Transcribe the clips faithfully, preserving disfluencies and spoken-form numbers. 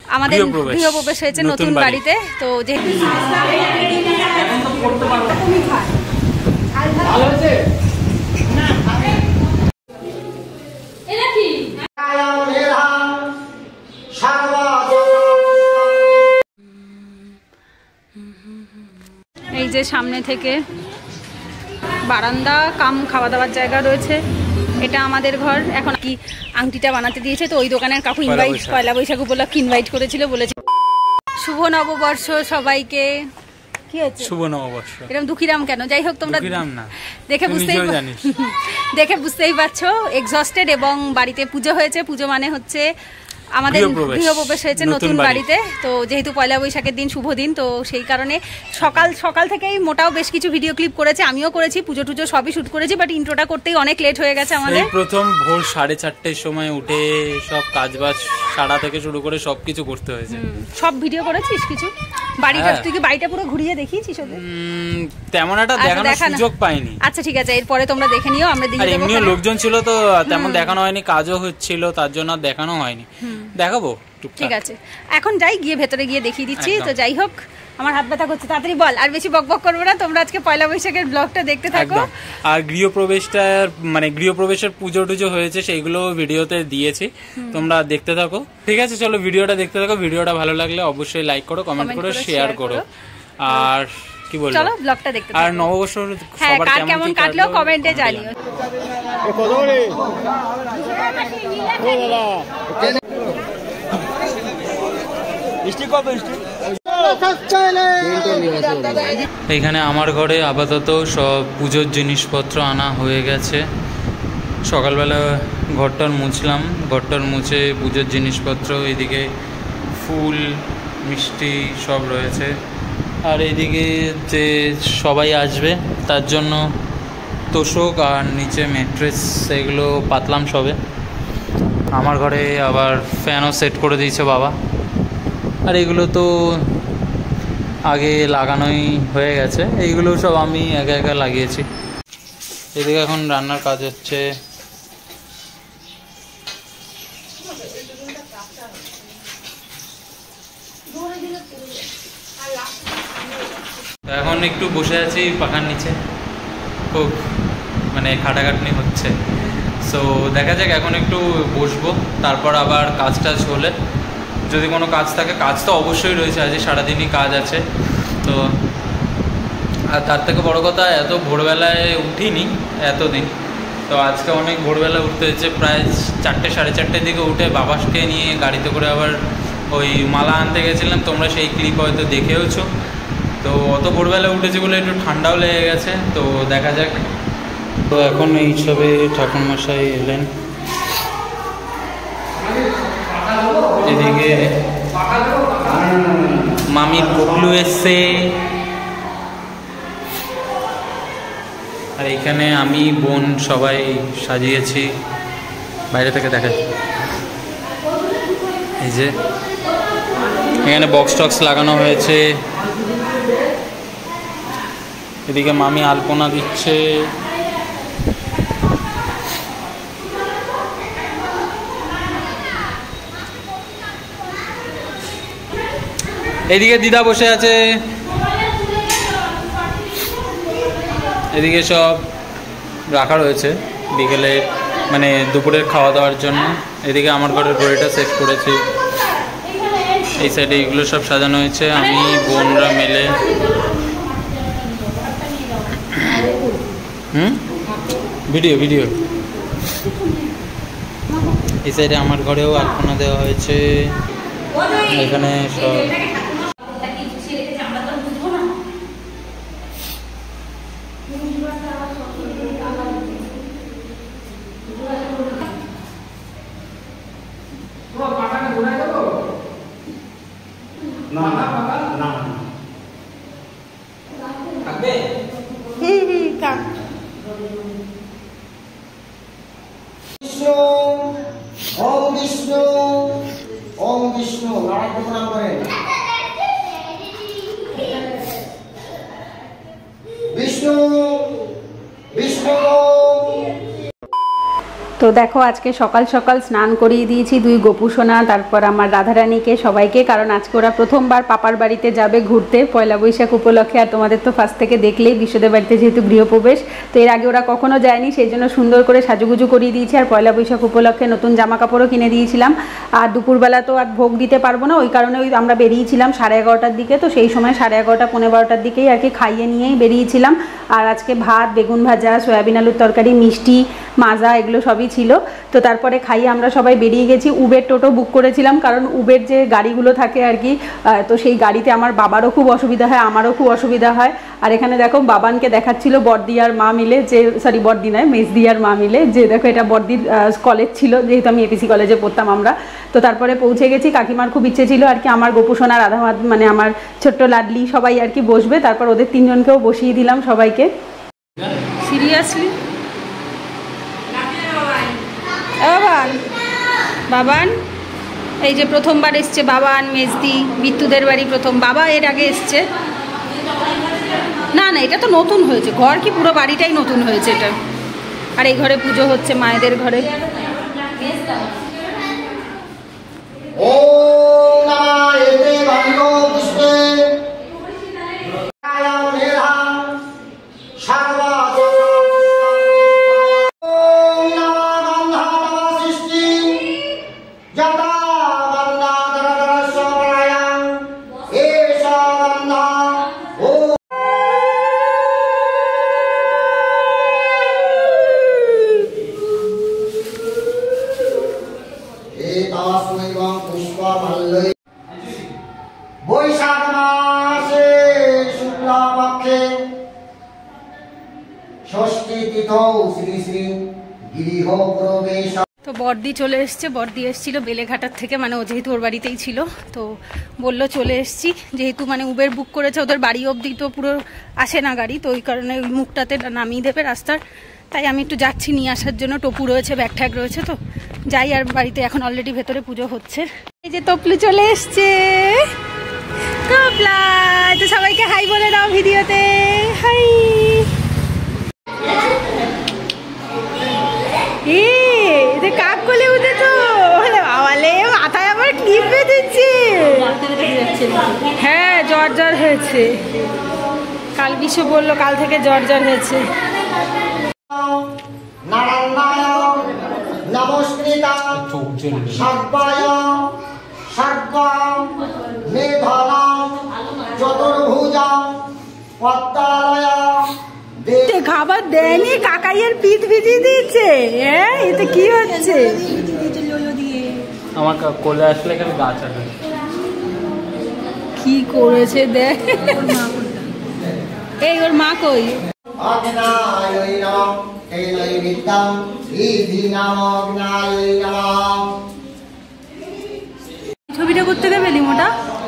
আমাদের গৃহপ্রবেশ হয়েছে নতুন বাড়িতে। তো যেহেতু এই যে সামনে থেকে বারান্দা কাম খাওয়া দাওয়ার জায়গা রয়েছে। এটা আমাদের ঘর। এখন কি আংটিটা বানাতে দিয়েছে, তো ওই দোকানের কাকু ইনভাইট পয়লা বৈশাখ উপলক্ষে ইনভাইট করেছিল, বলেছে শুভ নববর্ষ সবাইকে। কি হচ্ছে শুভ নববর্ষ? এরকম দুঃখীরাম কেন? যাই হোক, তোমরা দেখে বুঝতেই দেখে বুঝতেই পারছো এক্সস্টেড। এবং বাড়িতে পুজো হয়েছে। পুজো মানে হচ্ছে আমাদের গৃহপ্রবেশ হয়েছে নতুন বাড়িতে। তো যেহেতু পয়লা বৈশাখের দিন শুভ দিন, তো সেই কারণে সকাল সকাল থেকেই মোটাও বেশ কিছু ভিডিও ক্লিপ করেছে, আমিও করেছি, পুজো টুজো সবই শুট করেছি। বাট ইন্ট্রোটা করতেই অনেক লেট হয়ে গেছে আমাদের। প্রথম ভোর সাড়ে চারটের সময় উঠে সব কাজবাজ সারা থেকে শুরু করে সবকিছু করতে হয়েছে। সব ভিডিও করেছিস কিছু? বাড়িটা তুই কি বাড়িটা পুরো ঘুরিয়ে দেখিয়েছিস ওদের? তেমন একটা দেখানোর সুযোগ পাইনি। আচ্ছা ঠিক আছে, এরপরে তোমরা দেখে নিও, আমরা দিয়ে দেব। এমনিও লোকজন ছিল তো তেমন দেখানো হয়নি, কাজও হচ্ছিল, তার জন্য দেখানো হয়নি। দেখাবো ঠিক আছে। এখন যাই, গিয়ে ভেতরে গিয়ে দেখিয়ে দিচ্ছি। তো যাই হোক, আমার হাত ব্যথা করছে, তাড়াতাড়ি বল, আর বেশি বকবক করবো না। তোমরা আজকে পয়লা বৈশাখের ব্লগটা দেখতে থাকো। আর গৃহপ্রবেশটা মানে গৃহপ্রবেশের পুজো টুজো হয়েছে সেইগুলো ভিডিওতে দিয়েছি, তোমরা দেখতে থাকো। ঠিক আছে, চলো ভিডিওটা দেখতে থাকো। ভিডিওটা ভালো লাগলে অবশ্যই লাইক করো, কমেন্ট করো, শেয়ার করো। আর কি বলবো, চলো ব্লগটা দেখতে থাকো। আর নববর্ষ সবার কেমন কাটলো কমেন্টে জানিও। এইখানে আমার ঘরে আপাতত সব পুজোর জিনিসপত্র আনা হয়ে গেছে। সকালবেলা ঘরটার মুছলাম, ঘরটার মুছে পুজোর জিনিসপত্র, এদিকে ফুল মিষ্টি সব রয়েছে। আর এইদিকে যে সবাই আসবে তার জন্য তোষক আর নিচে ম্যাট্রেস এগুলো পাতলাম সবে। আমার ঘরে আবার ফ্যানও সেট করে দিয়েছে বাবা। আর এগুলো তো আগে লাগানোই হয়ে গেছে, এইগুলো সব আমি একা একা লাগিয়েছি। এদিকে এখন রান্নার কাজ হচ্ছে। এখন একটু বসে আছি পাখার নিচে, খুব মানে খাটাখাটনি হচ্ছে। সো দেখা যাক, এখন একটু বসবো, তারপর আবার কাজ টাজ হলে যদি কোনো কাজ থাকে, কাজ তো অবশ্যই রয়েছে, আজকে সারাদিনই কাজ আছে। তো আর তার থেকে বড় কথা, এত ভোরবেলায় উঠিনি এতদিন, তো আজকে অনেক ভোরবেলা উঠতে হচ্ছে। প্রায় চারটে সাড়ে চারটের দিকে উঠে বাবাকে নিয়ে গাড়িতে করে আবার ওই মালা আনতে গেছিলাম, তোমরা সেই ক্লিপ হয়তো দেখেওছো। তো অত ভোরবেলা উঠেছি বলে একটু ঠান্ডাও লেগে গেছে, তো দেখা যাক। তো এখন এই সবে ঠাকুরমশাই এলেন, এদিকে মামির বকলু এসছে, আর এখানে আমি বোন সবাই সাজিয়েছি, বাইরে থেকে দেখা। এই যে এখানে বক্স টক্স লাগানো হয়েছে, এদিকে মামি আলপনা দিচ্ছে। এদিকে দিদা বসে আছে, এদিকে সব রাখা রয়েছে বিকেলে মানে দুপুরের খাওয়া দাওয়ার জন্য। এদিকে আমার ঘরের ঘড়িটা সেট করেছি, এই সাইডে এগুলো সব সাজানো হয়েছে, আমি বোনরা মিলে। হুম ভিডিও ভিডিও এই সাইডে আমার ঘরেও আলপনা দেওয়া হয়েছে। এখানে সব তো দেখো আজকে সকাল সকাল স্নান করিয়ে দিয়েছি দুই গোপুসোনা, তারপর আমার রাধারানীকে, সবাইকে, কারণ আজকে ওরা প্রথমবার পাপার বাড়িতে যাবে ঘুরতে পয়লা বৈশাখ উপলক্ষে। আর তোমাদের তো ফার্স্ট থেকে দেখলেই বিশ্বদের বাড়িতে যেহেতু গৃহপ্রবেশ, তো এর আগে ওরা কখনো যায়নি, সেই জন্য সুন্দর করে সাজুগুজু করিয়ে দিয়েছি। আর পয়লা বৈশাখ উপলক্ষে নতুন জামা কাপড়ও কিনে দিয়েছিলাম। আর দুপুরবেলা তো আর ভোগ দিতে পারবো না, ওই কারণে ওই আমরা বেরিয়েছিলাম সাড়ে এগারোটার দিকে, তো সেই সময় সাড়ে এগারোটা পনেরো বারোটার দিকেই আর কি খাইয়ে নিয়েই বেরিয়েছিলাম। আর আজকে ভাত, বেগুন ভাজা, সয়াবিন আলুর তরকারি, মিষ্টি, মাজা, এগুলো সবই ছিল। তো তারপরে খাইয়ে আমরা সবাই বেরিয়ে গেছি। উবের টোটো বুক করেছিলাম, কারণ উবের যে গাড়িগুলো থাকে আর কি, তো সেই গাড়িতে আমার বাবারও খুব অসুবিধা হয়, আমারও খুব অসুবিধা হয়। আর এখানে দেখো বাবানকে দেখাচ্ছিল বড়দি আর মা মিলে, যে সরি বড়দি নয় মেজদি আর মা মিলে, যে দেখো এটা বড়দির কলেজ ছিল, যেহেতু আমি এপিসি কলেজে পড়তাম আমরা। তো তারপরে পৌঁছে গেছি। কাকিমার খুব ইচ্ছে ছিল আর কি আমার গোপুসোনা, রাধা মানে আমার ছোট্ট লাডলি সবাই আর কি বসবে, তারপর ওদের তিনজনকেও বসিয়ে দিলাম সবাইকে। সিরিয়াসলি বাবান বাবান এই যে প্রথমবার এসছে বাবান, মেজদি, বিদ্যুদের বাড়ি প্রথম। বাবা এর আগে এসছে না, না এটা তো নতুন হয়েছে ঘর, কি পুরো বাড়িটাই নতুন হয়েছে এটা। আর এই ঘরে পুজো হচ্ছে মায়েদের ঘরে। তো বর্দি চলে এসছে, বর্দি এসেছিল বেলেঘাটার থেকে, মানে ও যেহেতু ওর বাড়িতেই ছিল, তো বললো চলে এসছি, যেহেতু মানে উবের বুক করেছে, ওদের বাড়ি অবধি তো পুরো আসে না গাড়ি, তো ওই কারণে ওই মুখটাতে নামিয়ে দেবে রাস্তার, তাই আমি একটু যাচ্ছি নিয়ে আসার জন্য। টপু রয়েছে, ব্যাগ ট্যাগ রয়েছে, তো যাই। আর বাড়িতে এখন অলরেডি ভেতরে পুজো হচ্ছে। এই যে তপলু চলে এসছে, তপলা, তো সবাইকে হাই বলে দাও ভিডিওতে, হাই। এ কাক কোলে উঠে তো বাবালে, মাথায় আবার ক্লিপ বেঁধেছে। হ্যাঁ জ্বর জ্বর হয়েছে, কাল বিশ্ব বললো কাল থেকে জ্বর জ্বর হয়েছে। খাবার দেয়নি, কাকাইয়ের পিঠ ভিজিয়ে দিয়েছে। হ্যাঁ এটা কি হচ্ছে? আমার কোলে আসলে এখানে গাছ আছে, কি করেছে দেখ। এই ওর মা কই? ছবিটা করতে দেবে লিমোটা?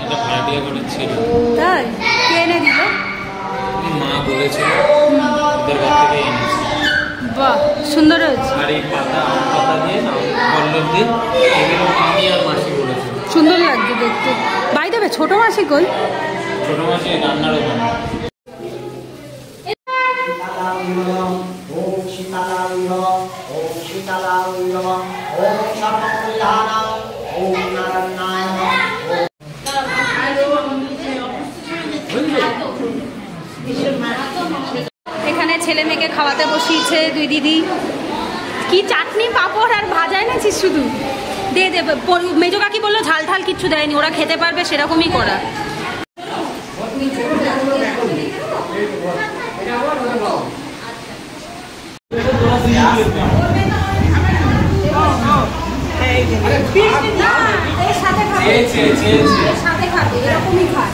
তাই কে এনে দিল? মা বলেছিল ওদের ঘর থেকে এনেছে। বাহ সুন্দর হয়েছে। আর এই পাতা পাতা দিয়ে না পল্লব দিয়ে এগুলো মামি আর মাসি বলেছে সুন্দর লাগছে দেখতে। বাই দেবে ছোট মাসি কই? ছোট মাসি রান্নার ওখানে। এখানে ছেলে মেয়েকে খাওয়াতে বসিয়েছে দুই দিদি। কি চাটনি পাঁপড় আর ভাজা এনেছিস শুধু? দিয়ে দেবে। মেজো কাকি বললো ঝাল ঝাল কিচ্ছু দেয়নি, ওরা খেতে পারবে সেরকমই করা। এরকমই খায়।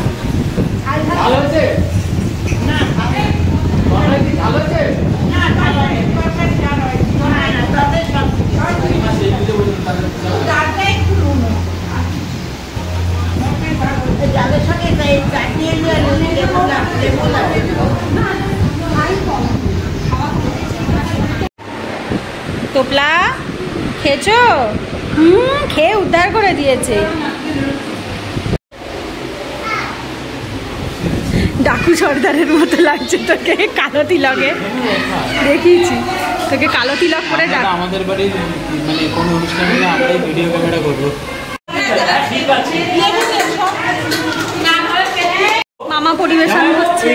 টোপলা খেয়েছো? হুম খেয়ে উদ্ধার করে দিয়েছে। ডাকু সর্দারের মতো লাগছে তোকে, কালো তিলকে দেখিয়েছি। তোকে কালো তিলক করে ডাক। আমাদের বাড়ির মানে কোনো অনুষ্ঠানে আমরাই ভিডিও ক্যামেরা করবো। মামা পরিবেশন করছে।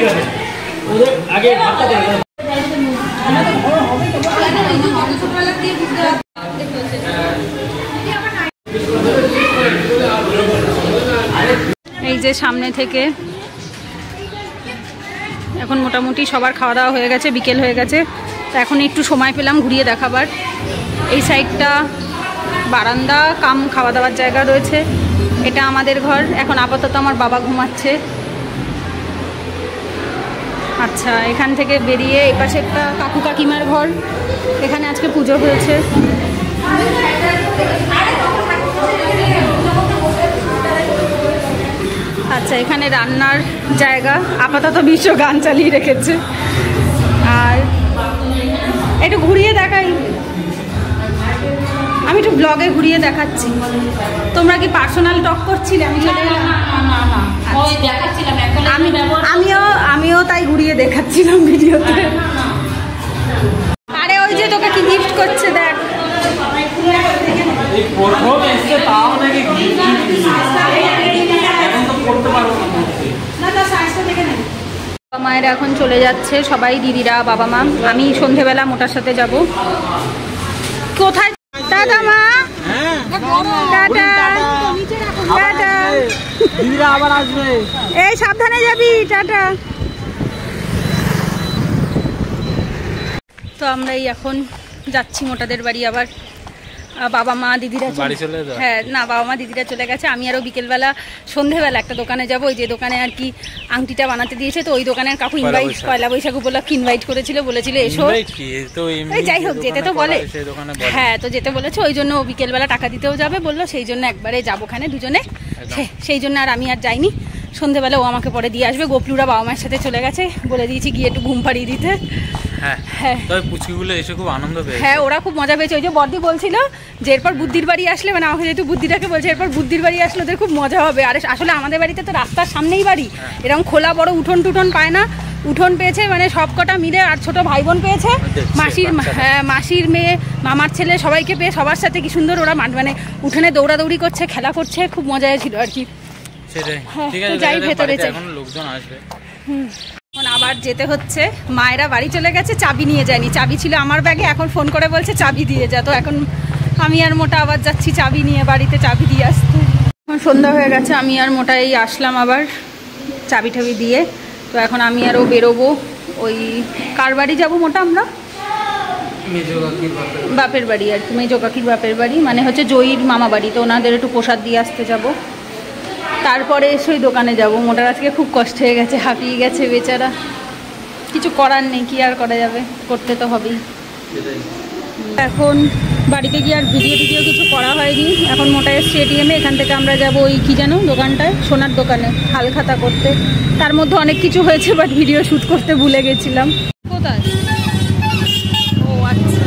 এই যে সামনে থেকে এখন মোটামুটি সবার খাওয়া দাওয়া হয়ে গেছে, বিকেল হয়ে গেছে। তো এখন একটু সময় পেলাম ঘুরিয়ে দেখাবার। এই সাইডটা বারান্দা কাম খাওয়া দাওয়ার জায়গা রয়েছে। এটা আমাদের ঘর। এখন আপাতত আমার বাবা ঘুমাচ্ছে। আচ্ছা, এখান থেকে বেরিয়ে এই পাশে একটা কাকু কাকিমার ঘর। এখানে আজকে পুজো হয়েছে। আচ্ছা, এখানে রান্নার জায়গা। আপাতত বিশ্ব গান চালিয়ে রেখেছে। আর একটু ঘুরিয়ে দেখাই, আমি একটু ব্লগে ঘুরিয়ে দেখাচ্ছি। তোমরা কি পার্সোনাল টক করছিলে? আমি চলে গেলাম। আমি আমিও আমিও তাই ঘুরিয়ে দেখাচ্ছিলাম ভিডিওতে। আরে ওই যে তোকে কি গিফট করছে দেখ। মায়েরা এখন চলে যাচ্ছে সবাই, দিদিরা, বাবা মা। আমি সন্ধেবেলা মোটার সাথে যাব। কোথায়? টাটা মা, টাটা টাটা। দিদিরা আবার আসবে। এই সাবধানে যাবি, টাটা। তো আমরা এই এখন যাচ্ছি মোটাদের বাড়ি। আবার বাবা মা দিদিরা হ্যাঁ না বাবা মা দিদিরা চলে গেছে। আমি আরও বিকেলবেলা সন্ধেবেলা একটা দোকানে যাব। ওই যে দোকানে আর কি আংটিটা বানাতে দিয়েছে, তো ওই দোকানের কাকু ইনভাইট পয়লা বৈশাখ উপলক্ষে ইনভাইট করেছিল, বলেছিল এসো। যাই হোক, যেতে তো বলে, হ্যাঁ তো যেতে বলেছে। ওই জন্য ও বিকেলবেলা টাকা দিতেও যাবে বললো, সেই জন্য একবারে যাবো ওখানে দুজনে। সেই জন্য আর আমি আর যাইনি। সন্ধেবেলা ও আমাকে পরে দিয়ে আসবে। গোপলুরা বাবা মায়ের সাথে চলে গেছে, বলে দিয়েছি গিয়ে একটু ঘুম পাড়িয়ে দিতে। হ্যাঁ হ্যাঁ, ওরা খুব মজা পেয়েছে। ওই যে বর্দি বলছিল যে এরপর বুদ্ধির বাড়ি আসলে, মানে আমাকে যেহেতু বুদ্ধিটাকে বলছে এরপর বুদ্ধির বাড়ি আসলে ওদের খুব মজা হবে। আর আসলে আমাদের বাড়িতে তো রাস্তার সামনেই বাড়ি, এরকম খোলা বড় উঠোন টুঠোন পায় না। উঠোন পেয়েছে মানে সব কটা মিলে, আর ছোট ভাই বোন পেয়েছে, মাসির হ্যাঁ মাসির মেয়ে, মামার ছেলে, সবাইকে পেয়ে সবার সাথে কি সুন্দর ওরা মানে উঠোনে দৌড়াদৌড়ি করছে, খেলা করছে, খুব মজা ছিল আর কি। যাই ভেতরে হুম এখন আবার যেতে হচ্ছে। মায়েরা বাড়ি চলে গেছে, চাবি নিয়ে যায়নি। চাবি ছিল আমার ব্যাগে, এখন ফোন করে বলছে চাবি দিয়ে যা। তো এখন আমি আর মোটা আবার যাচ্ছি চাবি নিয়ে বাড়িতে, চাবি দিয়ে আসতে। এখন সন্ধ্যা হয়ে গেছে, আমি আর মোটা এই আসলাম আবার চাবি টাবি দিয়ে। তো এখন আমি আরও বেরোবো। ওই কার বাড়ি যাবো মোটা? আমরা বাপের বাড়ি আর কি, মেজো কাকির বাপের বাড়ি, মানে হচ্ছে জয়ীর মামা বাড়ি। তো ওনাদের একটু প্রসাদ দিয়ে আসতে যাব। তারপরে এসে ওই দোকানে যাবো। মোটার আজকে খুব কষ্ট হয়ে গেছে, হাঁপিয়ে গেছে বেচারা। কিছু করার নেই, কি আর করা যাবে, করতে তো হবেই। এখন বাড়িতে গিয়ে আর ভিডিও টিডিও কিছু করা হয়নি। এখন মোটা এসছে এটিএমে। এখান থেকে আমরা যাব ওই কি জানো দোকানটায়, সোনার দোকানে হাল খাতা করতে। তার মধ্যে অনেক কিছু হয়েছে, বাট ভিডিও শ্যুট করতে ভুলে গেছিলাম। কোথায়? ও আচ্ছা,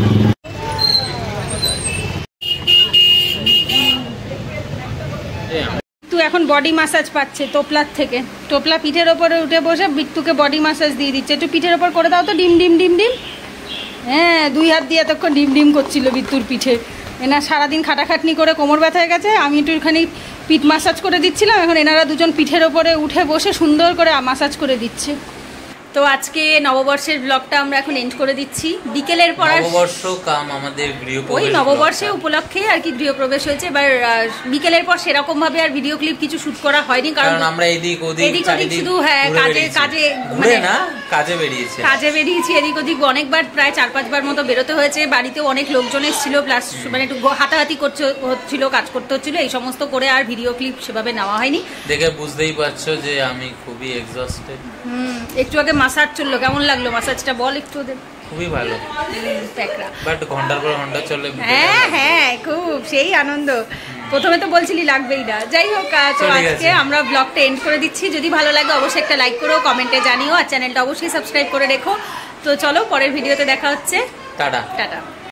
তুই এখন বডি ম্যাসাজ পাচ্ছে টোপলার থেকে। টোপলা পিঠের ওপরে উঠে বসে বিট্টুকে বডি ম্যাসাজ দিয়ে দিচ্ছে। একটু পিঠের ওপর করে দাও তো, ডিম ডিম ডিম ডিম। হ্যাঁ, দুই হাত দিয়ে এতক্ষণ ডিম ডিম করছিল বিট্টুর পিঠে। এনা সারাদিন খাটাখাটনি করে কোমর ব্যথা হয়ে গেছে। আমি একটুখানি পিঠ ম্যাসাজ করে দিচ্ছিলাম। এখন এনারা দুজন পিঠের ওপরে উঠে বসে সুন্দর করে ম্যাসাজ করে দিচ্ছে। তো আজকে নববর্ষের ব্লগটা আমরা এখন এন্ড করে দিচ্ছি। বিকেলের পর নববর্ষ কাম আমাদের গৃহপ্রবেশ, ওই নববর্ষে উপলক্ষে আর কি গৃহপ্রবেশ হয়েছে। এবার বিকেলের পর সেরকম ভাবে আর ভিডিও ক্লিপ কিছু শুট করা হয়নি, কারণ আমরা এদিক ওদিক এদিক ওদিক শুধু হ্যাঁ কাজে কাজে মানে না কাজে বেরিয়েছে কাজে বেরিয়েছি এদিক ওদিক অনেকবার, প্রায় চার পাঁচবার মতো বেরোতে হয়েছে। বাড়িতেও অনেক লোকজন এসেছিল, প্লাস মানে একটু হাতাহাতি করতে হচ্ছিল, কাজ করতে হচ্ছিল, এই সমস্ত করে আর ভিডিও ক্লিপ সেভাবে নেওয়া হয়নি। দেখে বুঝতেই পারছো যে আমি খুবই এক্সস্টেড। হুম, একটু আগে মাসাজ চললো, কেমন লাগলো মাসাজটা বল একটু? ওদের খুবই ভালো, বাট ঘন্টার পর ঘন্টা চলে। হ্যাঁ হ্যাঁ, খুব সেই আনন্দ। প্রথমে তো বলছিলি লাগবেই না, যাই হোক। তো আজকে আমরা ব্লগটা এন্ড করে দিচ্ছি। যদি ভালো লাগে অবশ্যই একটা লাইক করো, কমেন্টে জানিও, আর চ্যানেলটা অবশ্যই সাবস্ক্রাইব করে রেখো। তো চলো, পরের ভিডিওতে দেখা হচ্ছে। Tata tata.